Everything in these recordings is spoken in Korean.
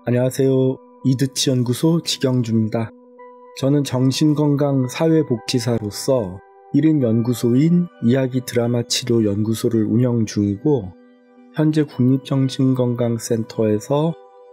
안녕하세요. 이드치 연구소 지경주입니다. 저는 정신건강 사회복지사로서 1인 연구소인 이야기 드라마 치료 연구소를 운영 중이고, 현재 국립정신건강센터에서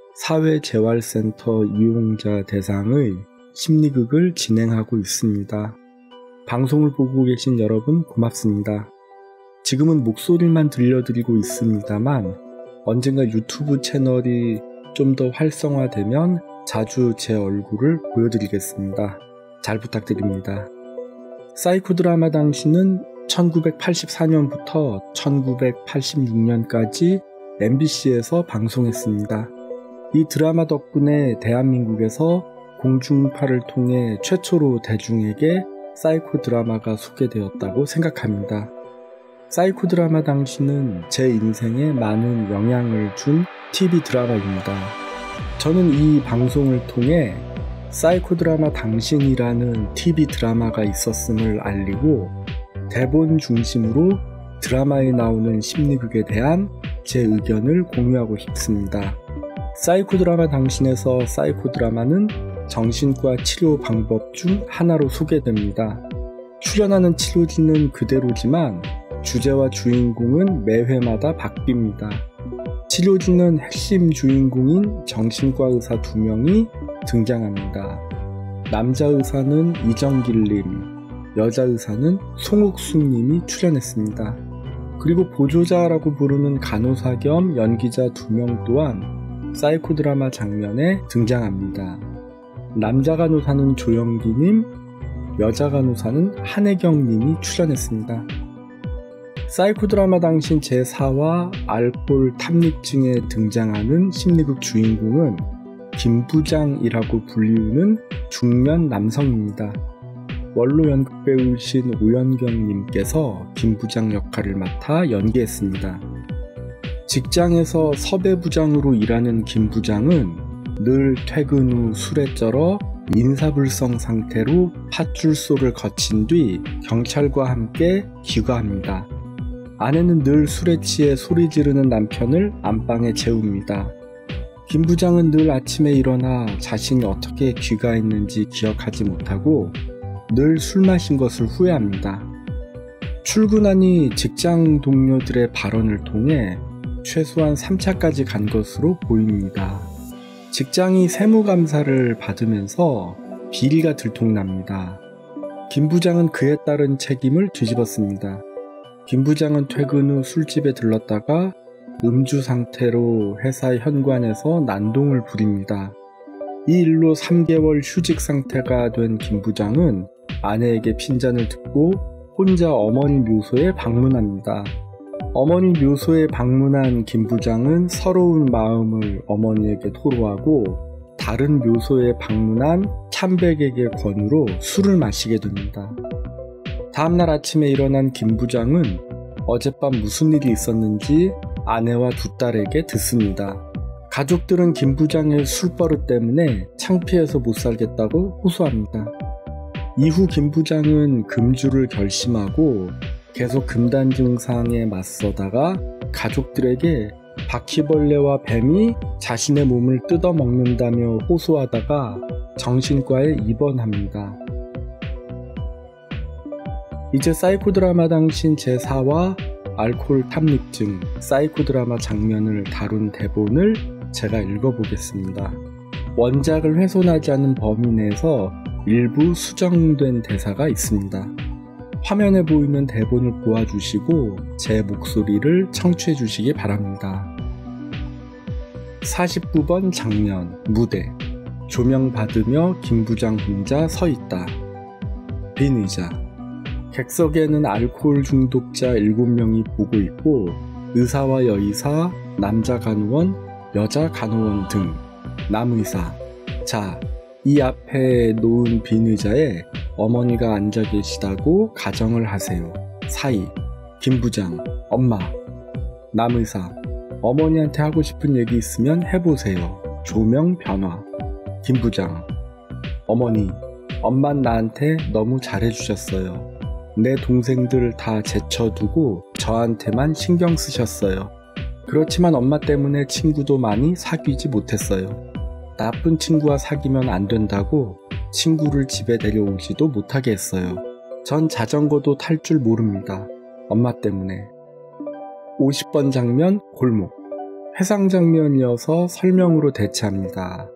사회재활센터 이용자 대상의 심리극을 진행하고 있습니다. 방송을 보고 계신 여러분 고맙습니다. 지금은 목소리만 들려드리고 있습니다만 언젠가 유튜브 채널이 좀 더 활성화되면 자주 제 얼굴을 보여드리겠습니다. 잘 부탁드립니다. 사이코 드라마 당신은 1984년부터 1986년까지 MBC에서 방송했습니다. 이 드라마 덕분에 대한민국에서 공중파를 통해 최초로 대중에게 사이코 드라마가 소개되었다고 생각합니다. 사이코 드라마 당신은 제 인생에 많은 영향을 준 TV 드라마입니다. 저는 이 방송을 통해 사이코 드라마 당신이라는 TV 드라마가 있었음을 알리고, 대본 중심으로 드라마에 나오는 심리극에 대한 제 의견을 공유하고 싶습니다. 사이코 드라마 당신에서 사이코 드라마는 정신과 치료 방법 중 하나로 소개됩니다. 출연하는 치료진은 그대로지만 주제와 주인공은 매 회마다 바뀝니다. 치료진은 핵심 주인공인 정신과 의사 2명이 등장합니다. 남자 의사는 이정길님, 여자 의사는 송옥숙님이 출연했습니다. 그리고 보조자라고 부르는 간호사 겸 연기자 2명 또한 사이코 드라마 장면에 등장합니다. 남자 간호사는 조영기님, 여자 간호사는 한혜경님이 출연했습니다. 사이코 드라마 당신 제4화 알코올 탐닉증에 등장하는 심리극 주인공은 김부장이라고 불리우는 중년 남성입니다. 원로 연극배우이신 오연경님께서 김부장 역할을 맡아 연기했습니다. 직장에서 섭외부장으로 일하는 김부장은 늘 퇴근 후 술에 쩔어 인사불성 상태로 파출소를 거친 뒤 경찰과 함께 귀가합니다. 아내는 늘 술에 취해 소리 지르는 남편을 안방에 재웁니다. 김 부장은 늘 아침에 일어나 자신이 어떻게 귀가했는지 기억하지 못하고 늘 술 마신 것을 후회합니다. 출근하니 직장 동료들의 발언을 통해 최소한 3차까지 간 것으로 보입니다. 직장이 세무감사를 받으면서 비리가 들통납니다. 김 부장은 그에 따른 책임을 뒤집었습니다. 김 부장은 퇴근 후 술집에 들렀다가 음주 상태로 회사 현관에서 난동을 부립니다. 이 일로 3개월 휴직 상태가 된 김 부장은 아내에게 핀잔을 듣고 혼자 어머니 묘소에 방문합니다. 어머니 묘소에 방문한 김 부장은 서러운 마음을 어머니에게 토로하고 다른 묘소에 방문한 참백에게 권유로 술을 마시게 됩니다. 다음날 아침에 일어난 김 부장은 어젯밤 무슨 일이 있었는지 아내와 2 딸에게 듣습니다. 가족들은 김 부장의 술버릇 때문에 창피해서 못 살겠다고 호소합니다. 이후 김 부장은 금주를 결심하고 계속 금단 증상에 맞서다가 가족들에게 바퀴벌레와 뱀이 자신의 몸을 뜯어먹는다며 호소하다가 정신과에 입원합니다. 이제 사이코 드라마 당신 제4화 알코올 탐닉증 사이코 드라마 장면을 다룬 대본을 제가 읽어보겠습니다. 원작을 훼손하지 않은 범위 내에서 일부 수정된 대사가 있습니다. 화면에 보이는 대본을 보아주시고 제 목소리를 청취해 주시기 바랍니다. 49번 장면 무대 조명 받으며 김 부장 혼자 서 있다. 빈 의자 객석에는 알코올 중독자 7명이 보고 있고 의사와 여의사, 남자 간호원, 여자 간호원 등 남의사. 자, 이 앞에 놓은 빈 의자에 어머니가 앉아 계시다고 가정을 하세요. 사이, 김 부장, 엄마. 남의사, 어머니한테 하고 싶은 얘기 있으면 해보세요. 조명 변화. 김 부장, 어머니, 엄만 나한테 너무 잘해주셨어요. 내 동생들 다 제쳐두고 저한테만 신경 쓰셨어요. 그렇지만 엄마 때문에 친구도 많이 사귀지 못했어요. 나쁜 친구와 사귀면 안 된다고 친구를 집에 내려오지도 못하게 했어요. 전 자전거도 탈 줄 모릅니다. 엄마 때문에. 50번 장면 골목. 회상 장면이어서 설명으로 대체합니다.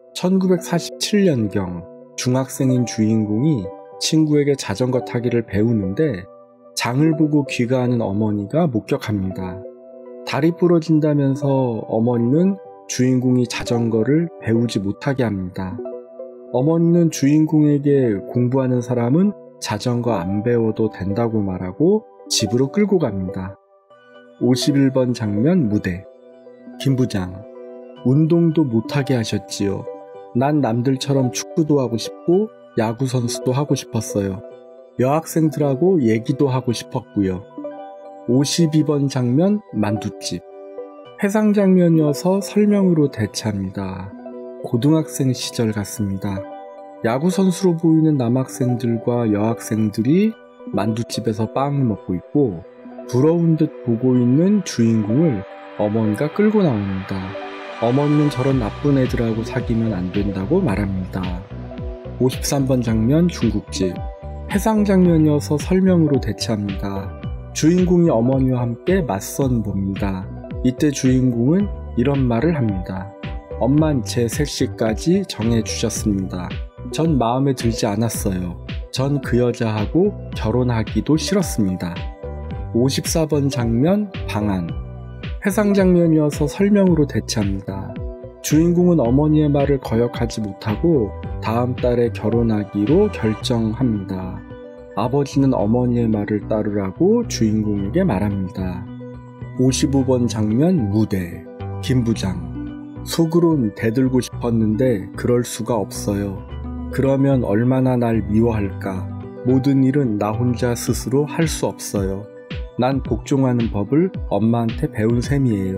1947년경 중학생인 주인공이 친구에게 자전거 타기를 배우는데 장을 보고 귀가하는 어머니가 목격합니다. 다리 부러진다면서 어머니는 주인공이 자전거를 배우지 못하게 합니다. 어머니는 주인공에게 공부하는 사람은 자전거 안 배워도 된다고 말하고 집으로 끌고 갑니다. 51번 장면 무대. 김 부장. 운동도 못하게 하셨지요. 난 남들처럼 축구도 하고 싶고 야구 선수도 하고 싶었어요. 여학생들하고 얘기도 하고 싶었고요. 52번 장면 만두집. 회상 장면이어서 설명으로 대체합니다. 고등학생 시절 같습니다. 야구 선수로 보이는 남학생들과 여학생들이 만두집에서 빵을 먹고 있고 부러운 듯 보고 있는 주인공을 어머니가 끌고 나옵니다. 어머니는 저런 나쁜 애들하고 사귀면 안 된다고 말합니다. 53번 장면 중국집. 회상 장면이어서 설명으로 대체합니다. 주인공이 어머니와 함께 맞선 봅니다. 이때 주인공은 이런 말을 합니다. 엄만 제 색시까지 정해주셨습니다. 전 마음에 들지 않았어요. 전 그 여자하고 결혼하기도 싫었습니다. 54번 장면 방안. 회상 장면이어서 설명으로 대체합니다. 주인공은 어머니의 말을 거역하지 못하고 다음 달에 결혼하기로 결정합니다. 아버지는 어머니의 말을 따르라고 주인공에게 말합니다. 55번 장면 무대. 김 부장. 속으론 대들고 싶었는데 그럴 수가 없어요. 그러면 얼마나 날 미워할까. 모든 일은 나 혼자 스스로 할 수 없어요. 난 복종하는 법을 엄마한테 배운 셈이에요.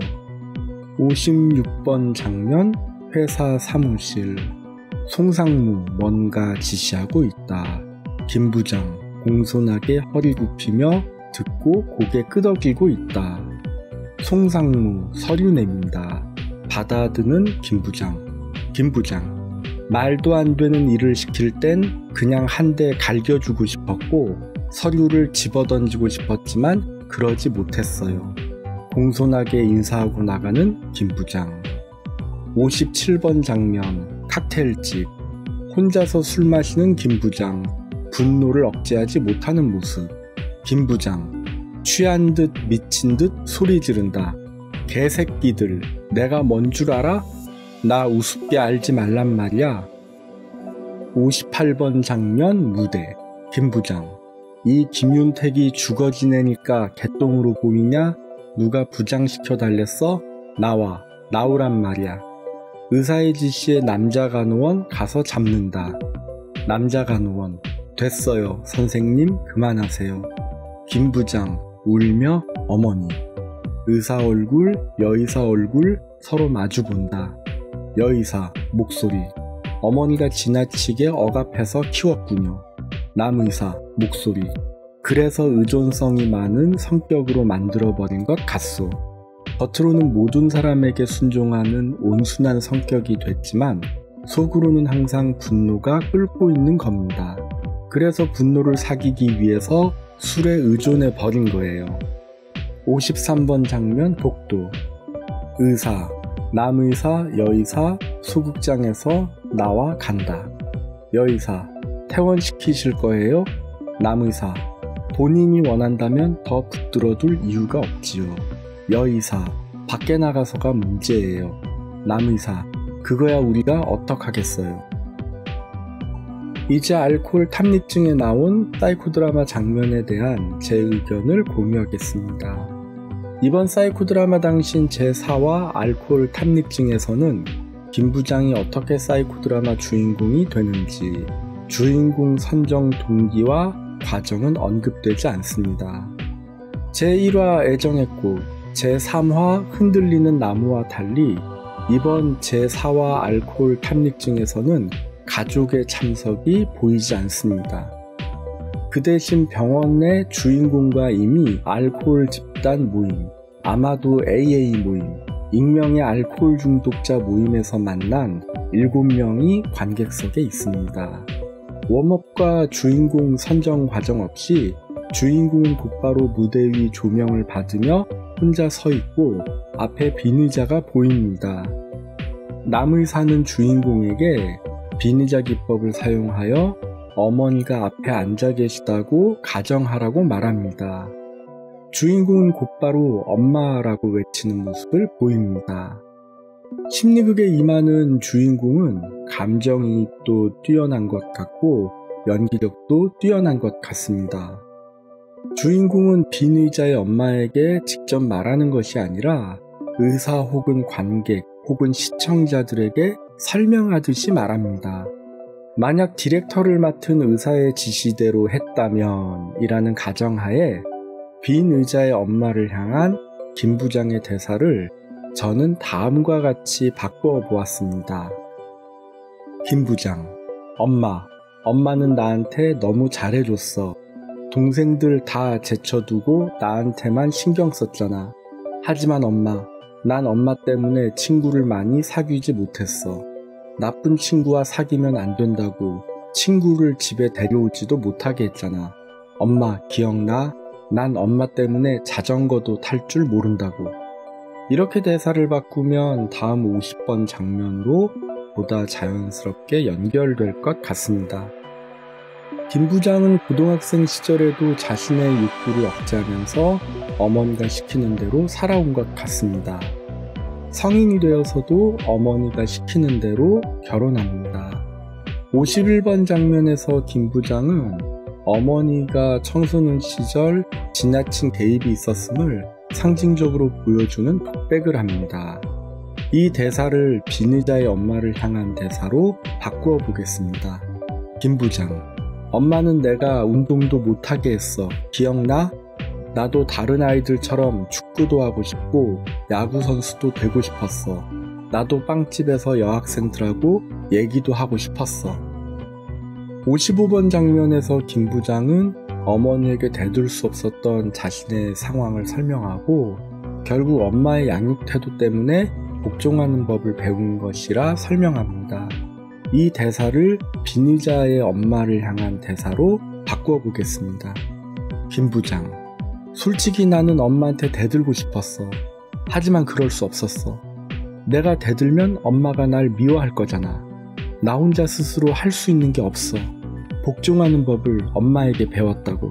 56번 장면 회사 사무실. 송상무 뭔가 지시하고 있다. 김 부장 공손하게 허리 굽히며 듣고 고개 끄덕이고 있다. 송상무 서류 냅니다. 받아드는 김 부장. 김 부장. 말도 안 되는 일을 시킬 땐 그냥 한 대 갈겨주고 싶었고 서류를 집어던지고 싶었지만 그러지 못했어요. 공손하게 인사하고 나가는 김 부장. 57번 장면 칵테일집. 혼자서 술 마시는 김 부장. 분노를 억제하지 못하는 모습. 김 부장. 취한 듯 미친 듯 소리 지른다. 개새끼들 내가 뭔 줄 알아? 나 우습게 알지 말란 말이야. 58번 장면 무대. 김 부장. 이 김윤택이 죽어 지내니까 개똥으로 보이냐? 누가 부장시켜 달랬어? 나오란 말이야. 의사의 지시에 남자 간호원 가서 잡는다. 남자 간호원. 됐어요 선생님 그만하세요. 김 부장 울며 어머니. 의사 얼굴 여의사 얼굴 서로 마주본다. 여의사 목소리. 어머니가 지나치게 억압해서 키웠군요. 남의사 목소리. 그래서 의존성이 많은 성격으로 만들어버린 것 같소. 겉으로는 모든 사람에게 순종하는 온순한 성격이 됐지만 속으로는 항상 분노가 끓고 있는 겁니다. 그래서 분노를 사귀기 위해서 술에 의존해 버린 거예요. 53번 장면 복도. 의사, 남의사, 여의사, 소극장에서 나와 간다. 여의사, 퇴원시키실 거예요? 남의사, 본인이 원한다면 더 붙들어둘 이유가 없지요. 여의사, 밖에 나가서가 문제예요. 남의사, 그거야 우리가 어떡하겠어요. 이제 알코올 탐닉증에 나온 사이코 드라마 장면에 대한 제 의견을 공유하겠습니다. 이번 사이코 드라마 당신 제4화 알코올 탐닉증에서는 김 부장이 어떻게 사이코 드라마 주인공이 되는지 주인공 선정 동기와 과정은 언급되지 않습니다. 제1화 애정의 꽃, 제3화 흔들리는 나무와 달리 이번 제4화 알코올 탐닉증에서는 가족의 참석이 보이지 않습니다. 그 대신 병원 내 주인공과 이미 알코올 집단 모임, 아마도 AA 모임, 익명의 알코올 중독자 모임에서 만난 7명이 관객석에 있습니다. 웜업과 주인공 선정 과정 없이 주인공은 곧바로 무대 위 조명을 받으며 혼자 서 있고 앞에 빈 의자가 보입니다. 남을 사는 주인공에게 빈 의자 기법을 사용하여 어머니가 앞에 앉아 계시다고 가정하라고 말합니다. 주인공은 곧바로 엄마라고 외치는 모습을 보입니다. 심리극에 임하는 주인공은 감정이입도 뛰어난 것 같고 연기력도 뛰어난 것 같습니다. 주인공은 빈 의자의 엄마에게 직접 말하는 것이 아니라 의사 혹은 관객 혹은 시청자들에게 설명하듯이 말합니다. 만약 디렉터를 맡은 의사의 지시대로 했다면 이라는 가정하에 빈 의자의 엄마를 향한 김 부장의 대사를 저는 다음과 같이 바꾸어 보았습니다. 김 부장, 엄마는 나한테 너무 잘해줬어. 동생들 다 제쳐두고 나한테만 신경 썼잖아. 하지만 난 엄마 때문에 친구를 많이 사귀지 못했어. 나쁜 친구와 사귀면 안 된다고 친구를 집에 데려오지도 못하게 했잖아. 엄마 기억나? 난 엄마 때문에 자전거도 탈 줄 모른다고. 이렇게 대사를 바꾸면 다음 50번 장면으로 보다 자연스럽게 연결될 것 같습니다. 김 부장은 고등학생 시절에도 자신의 욕구를 억제하면서 어머니가 시키는 대로 살아온 것 같습니다. 성인이 되어서도 어머니가 시키는 대로 결혼합니다. 51번 장면에서 김 부장은 어머니가 청소년 시절 지나친 개입이 있었음을 상징적으로 보여주는 독백을 합니다. 이 대사를 빈 의자의 엄마를 향한 대사로 바꾸어 보겠습니다. 김 부장, 엄마는 내가 운동도 못하게 했어. 기억나? 나도 다른 아이들처럼 축구도 하고 싶고 야구 선수도 되고 싶었어. 나도 빵집에서 여학생들하고 얘기도 하고 싶었어. 55번 장면에서 김 부장은 어머니에게 대들 수 없었던 자신의 상황을 설명하고 결국 엄마의 양육 태도 때문에 복종하는 법을 배운 것이라 설명합니다. 이 대사를 빈 의자의 엄마를 향한 대사로 바꾸어 보겠습니다. 김 부장, 솔직히 나는 엄마한테 대들고 싶었어. 하지만 그럴 수 없었어. 내가 대들면 엄마가 날 미워할 거잖아. 나 혼자 스스로 할 수 있는 게 없어. 복종하는 법을 엄마에게 배웠다고.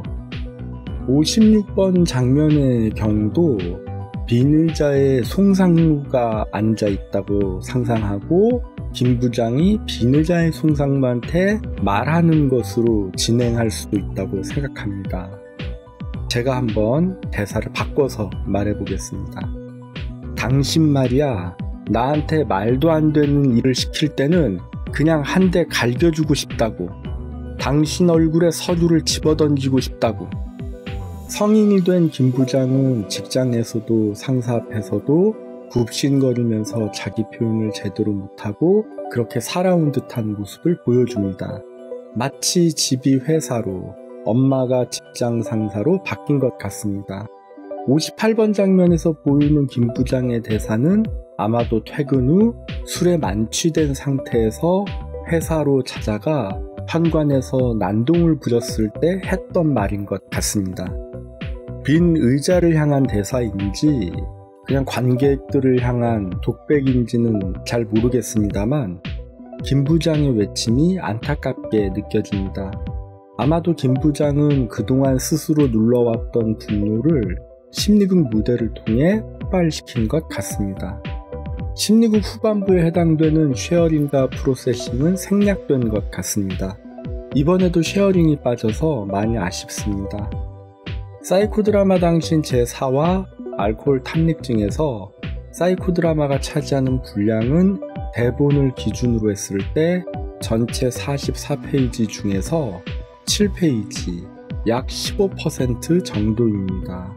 56번 장면의 경우도 빈 의자에 송상무가 앉아 있다고 상상하고 김 부장이 빈 의자의 송상무한테 말하는 것으로 진행할 수도 있다고 생각합니다. 제가 한번 대사를 바꿔서 말해보겠습니다. 당신 말이야, 나한테 말도 안 되는 일을 시킬 때는 그냥 한 대 갈겨주고 싶다고. 당신 얼굴에 서류를 집어던지고 싶다고. 성인이 된 김 부장은 직장에서도 상사 앞에서도 굽신거리면서 자기 표현을 제대로 못하고 그렇게 살아온 듯한 모습을 보여줍니다. 마치 집이 회사로, 엄마가 직장 상사로 바뀐 것 같습니다. 58번 장면에서 보이는 김 부장의 대사는 아마도 퇴근 후 술에 만취된 상태에서 회사로 찾아가 현관에서 난동을 부렸을 때 했던 말인 것 같습니다. 빈 의자를 향한 대사인지 그냥 관객들을 향한 독백인지는 잘 모르겠습니다만 김 부장의 외침이 안타깝게 느껴집니다. 아마도 김 부장은 그동안 스스로 눌러왔던 분노를 심리극 무대를 통해 폭발시킨 것 같습니다. 심리극 후반부에 해당되는 쉐어링과 프로세싱은 생략된 것 같습니다. 이번에도 쉐어링이 빠져서 많이 아쉽습니다. 사이코 드라마 당신 제4화 알코올 탐닉증에서 사이코 드라마가 차지하는 분량은 대본을 기준으로 했을 때 전체 44페이지 중에서 7페이지, 약 15% 정도입니다.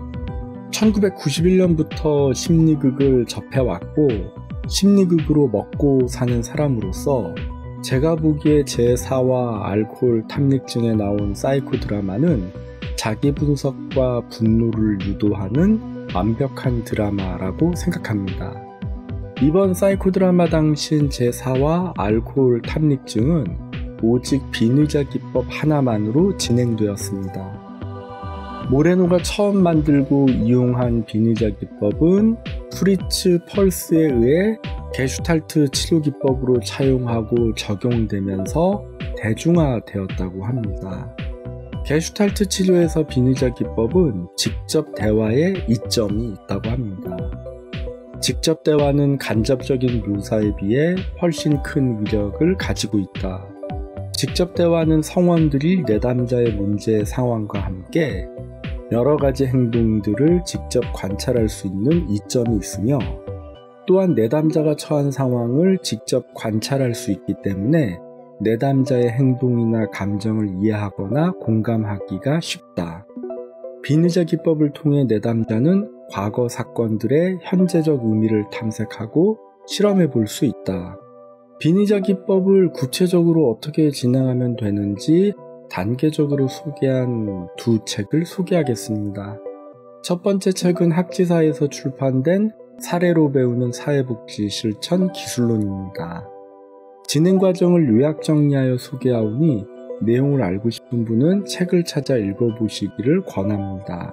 1991년부터 심리극을 접해왔고 심리극으로 먹고 사는 사람으로서 제가 보기에 제4화 알코올 탐닉증에 나온 사이코 드라마는 자기 분석과 분노를 유도하는 완벽한 드라마라고 생각합니다. 이번 사이코 드라마 당신 제4화 알코올 탐닉증은 오직 비의자 기법 하나만으로 진행되었습니다. 모레노가 처음 만들고 이용한 비의자 기법은 프리츠 펄스에 의해 게슈탈트 치료 기법으로 차용하고 적용되면서 대중화되었다고 합니다. 게슈탈트 치료에서 비의자 기법은 직접 대화에 이점이 있다고 합니다. 직접 대화는 간접적인 묘사에 비해 훨씬 큰 위력을 가지고 있다. 직접 대화는 성원들이 내담자의 문제 상황과 함께 여러 가지 행동들을 직접 관찰할 수 있는 이점이 있으며 또한 내담자가 처한 상황을 직접 관찰할 수 있기 때문에 내담자의 행동이나 감정을 이해하거나 공감하기가 쉽다. 비의자 기법을 통해 내담자는 과거 사건들의 현재적 의미를 탐색하고 실험해 볼 수 있다. 비의자 기법을 구체적으로 어떻게 진행하면 되는지 단계적으로 소개한 두 책을 소개하겠습니다. 첫 번째 책은 학지사에서 출판된 사례로 배우는 사회복지 실천 기술론입니다. 진행 과정을 요약 정리하여 소개하오니 내용을 알고 싶은 분은 책을 찾아 읽어보시기를 권합니다.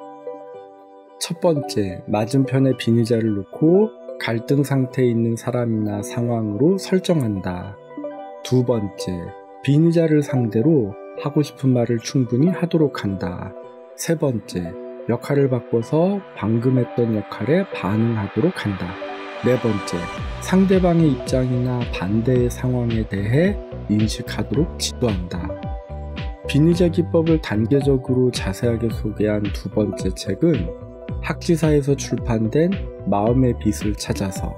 첫 번째, 맞은편에 비의자를 놓고 갈등 상태에 있는 사람이나 상황으로 설정한다. 두 번째, 비의자를 상대로 하고 싶은 말을 충분히 하도록 한다. 세 번째, 역할을 바꿔서 방금 했던 역할에 반응하도록 한다. 네 번째, 상대방의 입장이나 반대의 상황에 대해 인식하도록 지도한다. 비의자 기법을 단계적으로 자세하게 소개한 두 번째 책은 학지사에서 출판된 마음의 빛을 찾아서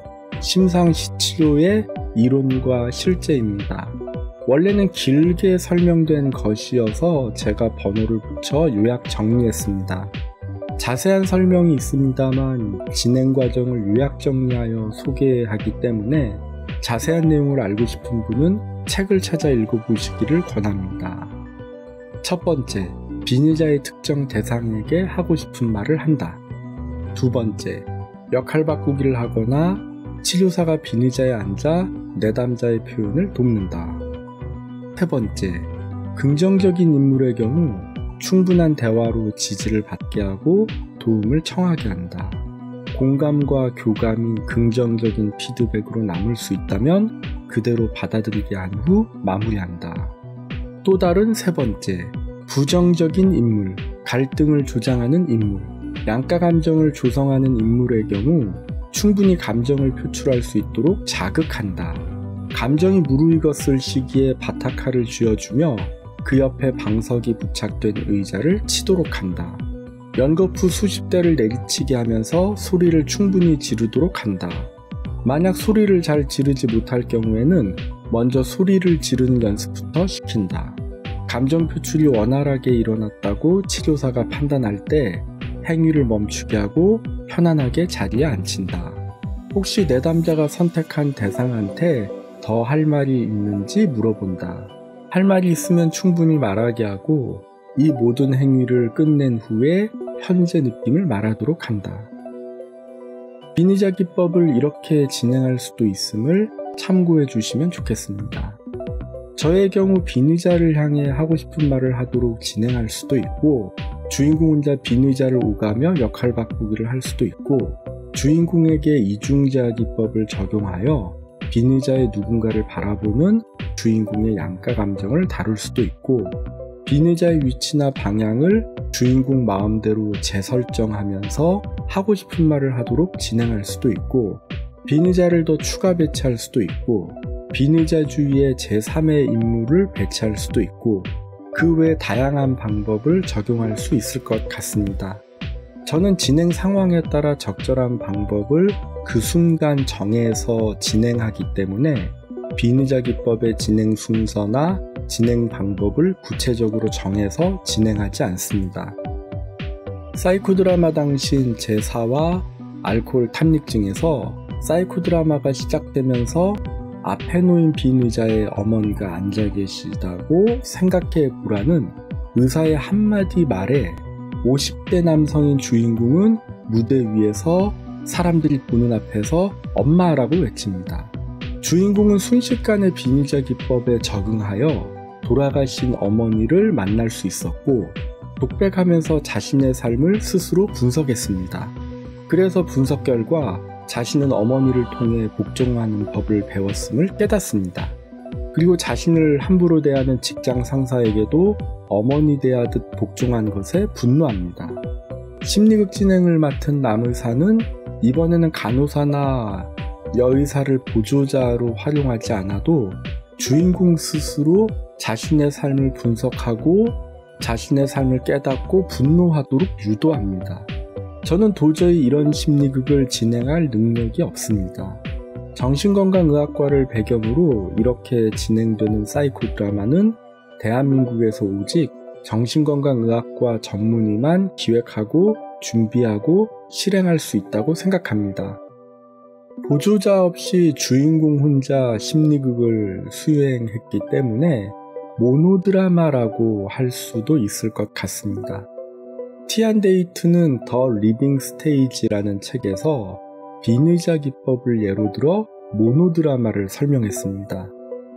심상시치료의 이론과 실제입니다. 원래는 길게 설명된 것이어서 제가 번호를 붙여 요약 정리했습니다. 자세한 설명이 있습니다만 진행 과정을 요약 정리하여 소개하기 때문에 자세한 내용을 알고 싶은 분은 책을 찾아 읽어보시기를 권합니다. 첫 번째, 비의자의 특정 대상에게 하고 싶은 말을 한다. 두 번째, 역할 바꾸기를 하거나 치료사가 비의자에 앉아 내담자의 표현을 돕는다. 세 번째, 긍정적인 인물의 경우 충분한 대화로 지지를 받게 하고 도움을 청하게 한다. 공감과 교감이 긍정적인 피드백으로 남을 수 있다면 그대로 받아들이게 한 후 마무리한다. 또 다른 세 번째, 부정적인 인물, 갈등을 조장하는 인물, 양가 감정을 조성하는 인물의 경우 충분히 감정을 표출할 수 있도록 자극한다. 감정이 무르익었을 시기에 바타카를 쥐어주며 그 옆에 방석이 부착된 의자를 치도록 한다. 연거푸 수십 대를 내리치게 하면서 소리를 충분히 지르도록 한다. 만약 소리를 잘 지르지 못할 경우에는 먼저 소리를 지르는 연습부터 시킨다. 감정 표출이 원활하게 일어났다고 치료사가 판단할 때 행위를 멈추게 하고 편안하게 자리에 앉힌다. 혹시 내담자가 선택한 대상한테 더 할 말이 있는지 물어본다. 할 말이 있으면 충분히 말하게 하고 이 모든 행위를 끝낸 후에 현재 느낌을 말하도록 한다. 비의자 기법을 이렇게 진행할 수도 있음을 참고해 주시면 좋겠습니다. 저의 경우 비의자를 향해 하고 싶은 말을 하도록 진행할 수도 있고 주인공 혼자 비의자를 오가며 역할 바꾸기를 할 수도 있고 주인공에게 이중자 기법을 적용하여 비의자의 누군가를 바라보는 주인공의 양가 감정을 다룰 수도 있고 비의자의 위치나 방향을 주인공 마음대로 재설정하면서 하고 싶은 말을 하도록 진행할 수도 있고 비의자를 더 추가 배치할 수도 있고 비의자 주위에 제3의 인물을 배치할 수도 있고 그 외 다양한 방법을 적용할 수 있을 것 같습니다. 저는 진행 상황에 따라 적절한 방법을 그 순간 정해서 진행하기 때문에 비의자 기법의 진행 순서나 진행 방법을 구체적으로 정해서 진행하지 않습니다. 사이코 드라마 당신 제4화 알코올 탐닉증에서 사이코 드라마가 시작되면서 앞에 놓인 비의자의 어머니가 앉아 계시다고 생각해 보라는 의사의 한마디 말에 50대 남성인 주인공은 무대 위에서 사람들이 보는 앞에서 엄마라고 외칩니다. 주인공은 순식간에 비니자 기법에 적응하여 돌아가신 어머니를 만날 수 있었고 독백하면서 자신의 삶을 스스로 분석했습니다. 그래서 분석 결과 자신은 어머니를 통해 복종하는 법을 배웠음을 깨닫습니다. 그리고 자신을 함부로 대하는 직장 상사에게도 어머니 대하듯 복종한 것에 분노합니다. 심리극 진행을 맡은 남의사는 이번에는 간호사나 여의사를 보조자로 활용하지 않아도 주인공 스스로 자신의 삶을 분석하고 자신의 삶을 깨닫고 분노하도록 유도합니다. 저는 도저히 이런 심리극을 진행할 능력이 없습니다. 정신건강의학과를 배경으로 이렇게 진행되는 사이코 드라마는 대한민국에서 오직 정신건강의학과 전문의만 기획하고 준비하고 실행할 수 있다고 생각합니다. 보조자 없이 주인공 혼자 심리극을 수행했기 때문에 모노드라마라고 할 수도 있을 것 같습니다. 티안데이트는 더 리빙 스테이지라는 책에서 비의자 기법을 예로 들어 모노드라마를 설명했습니다.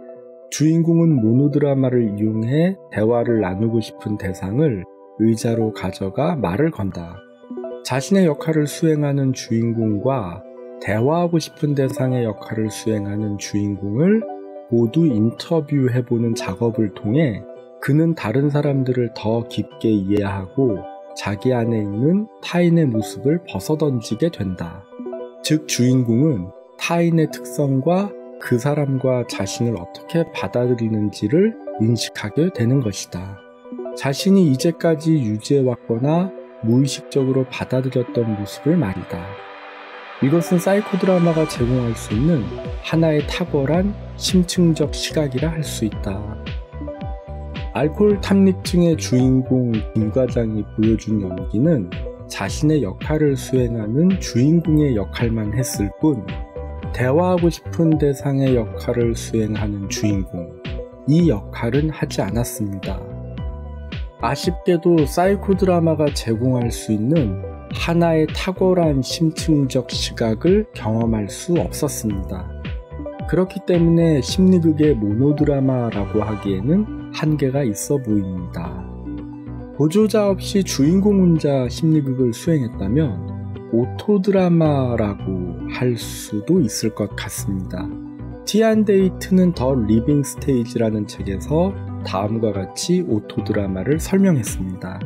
주인공은 모노드라마를 이용해 대화를 나누고 싶은 대상을 의자로 가져가 말을 건다. 자신의 역할을 수행하는 주인공과 대화하고 싶은 대상의 역할을 수행하는 주인공을 모두 인터뷰해보는 작업을 통해 그는 다른 사람들을 더 깊게 이해하고 자기 안에 있는 타인의 모습을 벗어던지게 된다. 즉 주인공은 타인의 특성과 그 사람과 자신을 어떻게 받아들이는지를 인식하게 되는 것이다. 자신이 이제까지 유지해왔거나 무의식적으로 받아들였던 모습을 말이다. 이것은 사이코 드라마가 제공할 수 있는 하나의 탁월한 심층적 시각이라 할 수 있다. 알코올 탐닉증의 주인공 김 과장이 보여준 연기는 자신의 역할을 수행하는 주인공의 역할만 했을 뿐 대화하고 싶은 대상의 역할을 수행하는 주인공, 이 역할은 하지 않았습니다. 아쉽게도 사이코 드라마가 제공할 수 있는 하나의 탁월한 심층적 시각을 경험할 수 없었습니다. 그렇기 때문에 심리극의 모노드라마라고 하기에는 한계가 있어 보입니다. 보조자 없이 주인공 혼자 심리극을 수행했다면 오토드라마라고 할 수도 있을 것 같습니다. 티안데이트는 더 리빙 스테이지라는 책에서 다음과 같이 오토드라마를 설명했습니다.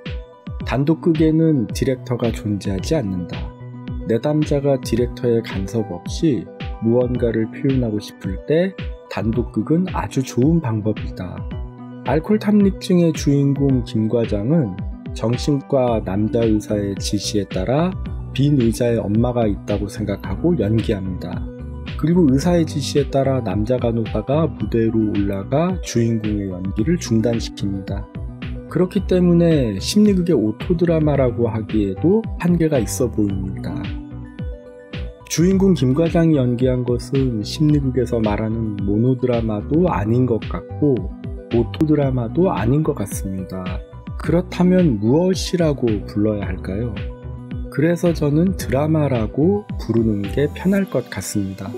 단독극에는 디렉터가 존재하지 않는다. 내담자가 디렉터의 간섭 없이 무언가를 표현하고 싶을 때 단독극은 아주 좋은 방법이다. 알코올 탐닉증의 주인공 김 과장은 정신과 남자 의사의 지시에 따라 빈 의자에 엄마가 있다고 생각하고 연기합니다. 그리고 의사의 지시에 따라 남자 간호사가 무대 위로 올라가 주인공의 연기를 중단시킵니다. 그렇기 때문에 심리극의 오토드라마라고 하기에도 한계가 있어 보입니다. 주인공 김 과장이 연기한 것은 심리극에서 말하는 모노드라마도 아닌 것 같고 오토드라마도 아닌 것 같습니다. 그렇다면 무엇이라고 불러야 할까요? 그래서 저는 드라마라고 부르는 게 편할 것 같습니다.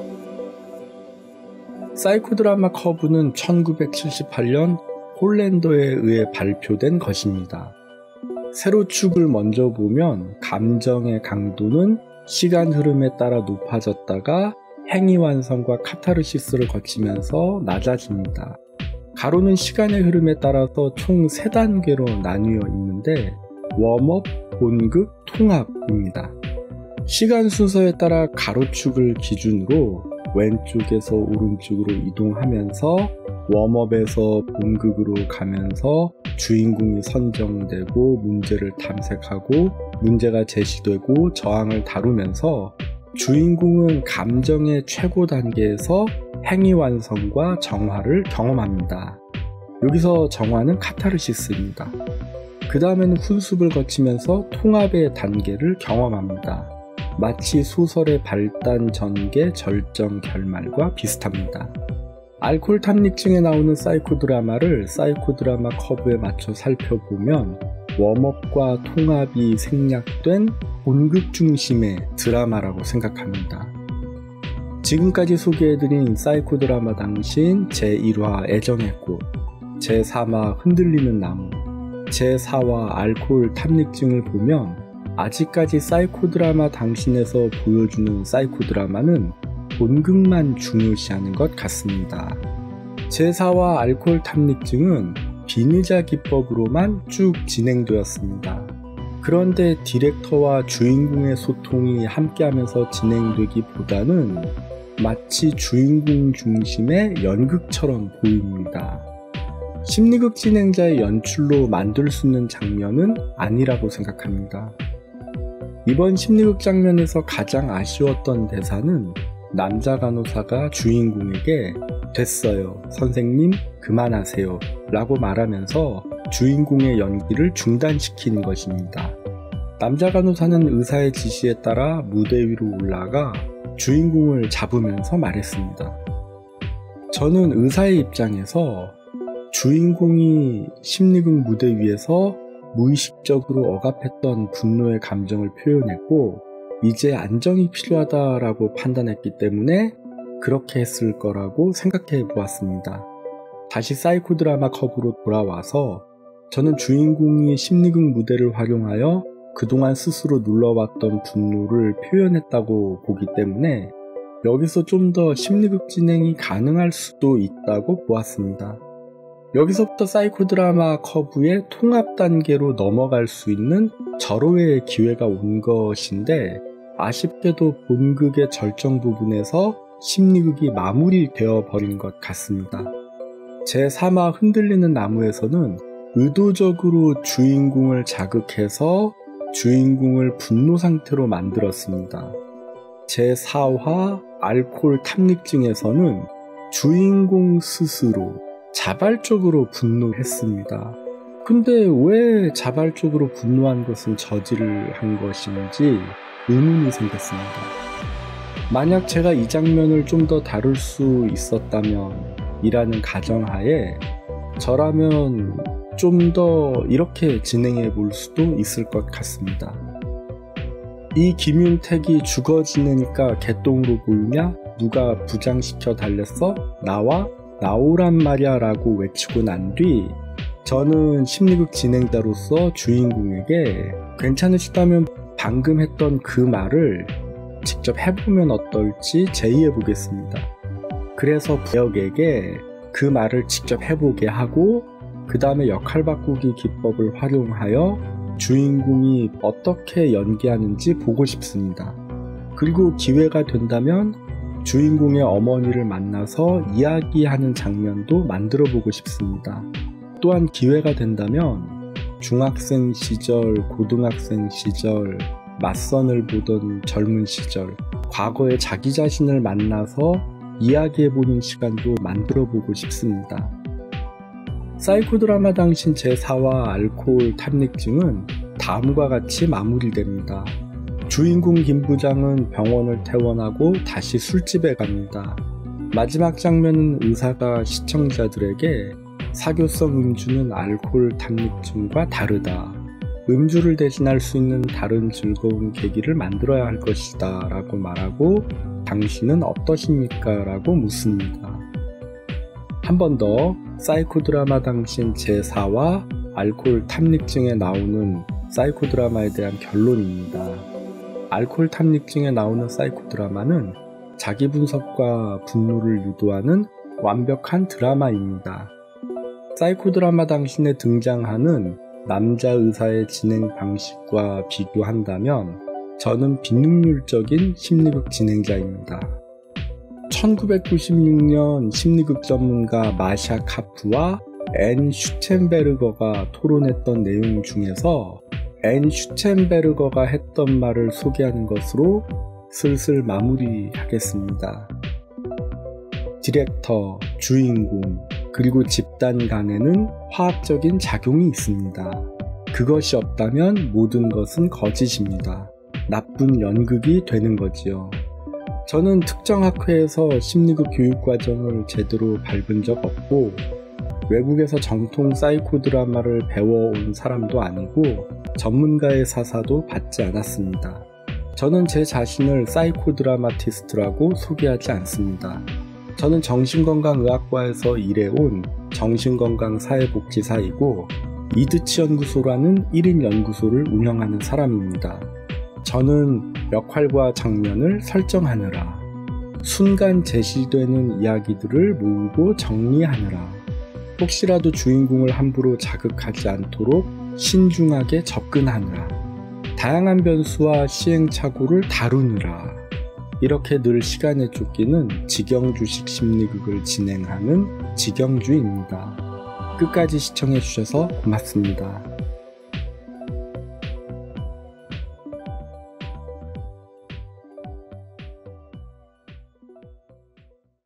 사이코 드라마 커브는 1978년 홀랜더에 의해 발표된 것입니다. 세로축을 먼저 보면 감정의 강도는 시간 흐름에 따라 높아졌다가 행위 완성과 카타르시스를 거치면서 낮아집니다. 가로는 시간의 흐름에 따라서 총 3단계로 나뉘어 있는데 웜업, 본극, 통합입니다. 시간 순서에 따라 가로축을 기준으로 왼쪽에서 오른쪽으로 이동하면서 웜업에서 본극으로 가면서 주인공이 선정되고 문제를 탐색하고 문제가 제시되고 저항을 다루면서 주인공은 감정의 최고 단계에서 행위 완성과 정화를 경험합니다. 여기서 정화는 카타르시스입니다. 그 다음에는 훈습을 거치면서 통합의 단계를 경험합니다. 마치 소설의 발단, 전개, 절정, 결말과 비슷합니다. 알코올 탐닉증에 나오는 사이코 드라마를 사이코 드라마 커브에 맞춰 살펴보면 웜업과 통합이 생략된 본극 중심의 드라마라고 생각합니다. 지금까지 소개해드린 사이코 드라마 당신 제1화 애정의 꽃, 제3화 흔들리는 나무, 제4화 알코올 탐닉증을 보면 아직까지 사이코 드라마 당신에서 보여주는 사이코 드라마는 본극만 중요시하는 것 같습니다. 제4화 알코올 탐닉증은 비느자 기법으로만 쭉 진행되었습니다. 그런데 디렉터와 주인공의 소통이 함께하면서 진행되기보다는 마치 주인공 중심의 연극처럼 보입니다. 심리극 진행자의 연출로 만들 수 있는 장면은 아니라고 생각합니다. 이번 심리극 장면에서 가장 아쉬웠던 대사는 남자 간호사가 주인공에게 됐어요, 선생님 그만하세요 라고 말하면서 주인공의 연기를 중단시키는 것입니다. 남자 간호사는 의사의 지시에 따라 무대 위로 올라가 주인공을 잡으면서 말했습니다. 저는 의사의 입장에서 주인공이 심리극 무대 위에서 무의식적으로 억압했던 분노의 감정을 표현했고 이제 안정이 필요하다라고 판단했기 때문에 그렇게 했을 거라고 생각해 보았습니다. 다시 사이코 드라마 컵으로 돌아와서 저는 주인공이 심리극 무대를 활용하여 그동안 스스로 눌러왔던 분노를 표현했다고 보기 때문에 여기서 좀 더 심리극 진행이 가능할 수도 있다고 보았습니다. 여기서부터 사이코 드라마 커브의 통합 단계로 넘어갈 수 있는 절호의 기회가 온 것인데 아쉽게도 본극의 절정 부분에서 심리극이 마무리되어 버린 것 같습니다. 제3화 흔들리는 나무에서는 의도적으로 주인공을 자극해서 주인공을 분노 상태로 만들었습니다. 제4화 알코올 탐닉증에서는 주인공 스스로 자발적으로 분노했습니다. 근데 왜 자발적으로 분노한 것은 저지를 한 것인지 의문이 생겼습니다. 만약 제가 이 장면을 좀 더 다룰 수 있었다면 이라는 가정하에 저라면 좀 더 이렇게 진행해 볼 수도 있을 것 같습니다. 이 김윤택이 죽어 지내니까 개똥으로 보이냐? 누가 부장시켜 달랬어? 나오란 말이야 라고 외치고 난 뒤 저는 심리극 진행자로서 주인공에게 괜찮으시다면 방금 했던 그 말을 직접 해보면 어떨지 제의해 보겠습니다. 그래서 부역에게 그 말을 직접 해보게 하고 그 다음에 역할 바꾸기 기법을 활용하여 주인공이 어떻게 연기하는지 보고 싶습니다. 그리고 기회가 된다면 주인공의 어머니를 만나서 이야기하는 장면도 만들어 보고 싶습니다. 또한 기회가 된다면 중학생 시절, 고등학생 시절, 맞선을 보던 젊은 시절, 과거의 자기 자신을 만나서 이야기해보는 시간도 만들어 보고 싶습니다. 사이코 드라마 당신 제4화 알코올 탐닉증은 다음과 같이 마무리됩니다. 주인공 김 부장은 병원을 퇴원하고 다시 술집에 갑니다. 마지막 장면은 의사가 시청자들에게 사교성 음주는 알코올 탐닉증과 다르다. 음주를 대신할 수 있는 다른 즐거운 계기를 만들어야 할 것이다 라고 말하고 당신은 어떠십니까? 라고 묻습니다. 한 번 더 사이코 드라마 당신 제4화 알코올 탐닉증에 나오는 사이코 드라마에 대한 결론입니다. 알코올 탐닉증에 나오는 사이코 드라마는 자기 분석과 분노를 유도하는 완벽한 드라마입니다. 사이코 드라마 당신에 등장하는 남자 의사의 진행 방식과 비교한다면 저는 비능률적인 심리극 진행자입니다. 1996년 심리극 전문가 마샤 카프와 앤 슈첸베르거가 토론했던 내용 중에서 앤 슈첸베르거가 했던 말을 소개하는 것으로 슬슬 마무리하겠습니다. 디렉터, 주인공, 그리고 집단 간에는 화학적인 작용이 있습니다. 그것이 없다면 모든 것은 거짓입니다. 나쁜 연극이 되는 거지요. 저는 특정 학회에서 심리극 교육과정을 제대로 밟은 적 없고 외국에서 정통 사이코 드라마를 배워온 사람도 아니고 전문가의 사사도 받지 않았습니다. 저는 제 자신을 사이코 드라마티스트라고 소개하지 않습니다. 저는 정신건강의학과에서 일해온 정신건강사회복지사이고 이드치 연구소라는 1인 연구소를 운영하는 사람입니다. 저는 역할과 장면을 설정하느라, 순간 제시되는 이야기들을 모으고 정리하느라, 혹시라도 주인공을 함부로 자극하지 않도록 신중하게 접근하느라, 다양한 변수와 시행착오를 다루느라, 이렇게 늘 시간에 쫓기는 직영주식 심리극을 진행하는 직영주입니다. 끝까지 시청해주셔서 고맙습니다.